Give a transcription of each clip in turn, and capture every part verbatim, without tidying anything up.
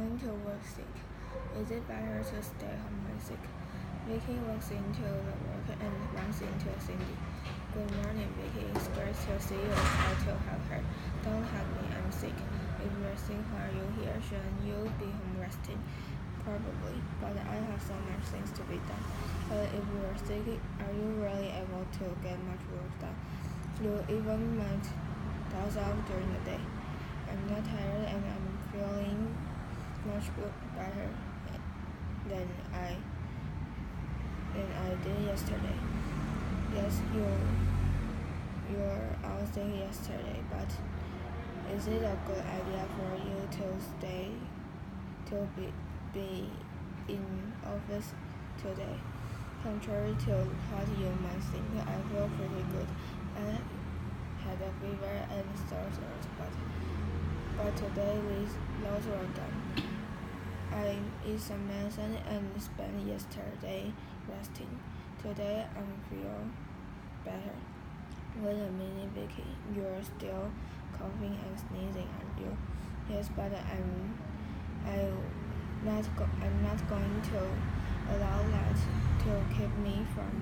going to work sick? Is it better to stay home when sick? Vicky walks into the work and runs into Cindy. Good morning, Vicky. It's great to see you. I to help her. Don't help me, I'm sick. If you're sick, why are you here? Shouldn't you be home resting? Probably, but I have so much things to be done. But if you're sick, are you really able to get much work done? You even might doze off during the day. I'm not tired and I'm feeling much better than I than I did yesterday. Yes, you you're out sick yesterday, but is it a good idea for you to stay to be be in office today? Contrary to what you might think, I feel pretty good. I had a fever and sore throat, but but today with those were done. I ate some medicine and spent yesterday resting. Today I feel better. Wait a minute, Vicky. You're still coughing and sneezing, aren't you? Yes, but I'm I not go- I'm not going to allow that to keep me from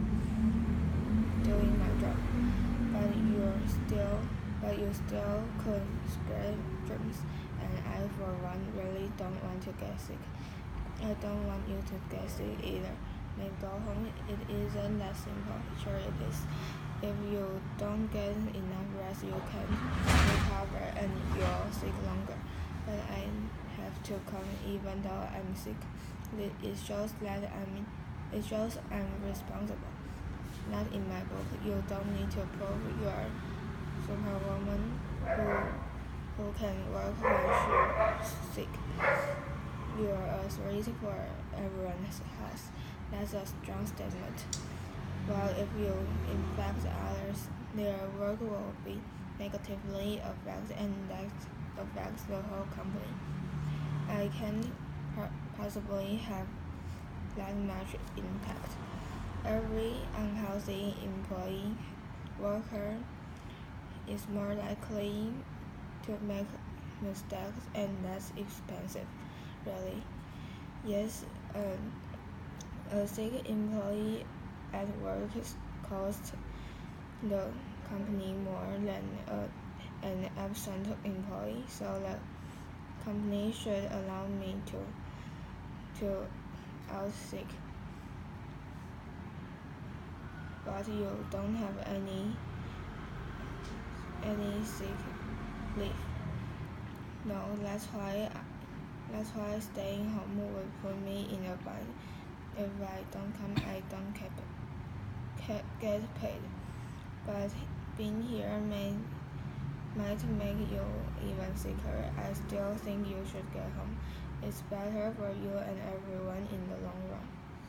doing my job. But you're still but you still could spread germs, and I for one really don't want to get sick. I don't want you to get sick either. Maybe go home. It isn't that simple. Sure it is. If you don't get enough rest, you can recover and you'll sick longer. But I have to come even though I'm sick. It shows that I'm it shows I'm responsible. Not in my book. You don't need to prove you're superwoman who who can work when she's sick. You're a threat for everyone has. That's a strong statement. While if you infect others, their work will be negatively affected and that affects the whole company. I can't possibly have that much impact. Every unhealthy employee worker is more likely to make mistakes and less expensive, really. Yes, um, a sick employee at work costs the company more than a, an absent employee, so the company should allow me to to out sick. But you don't have any any sick leave. No, that's why that's why staying home would put me in a bind. If I don't come, I don't get get paid. But being here may might make you even sicker. I still think you should get home. It's better for you and everyone in the long run.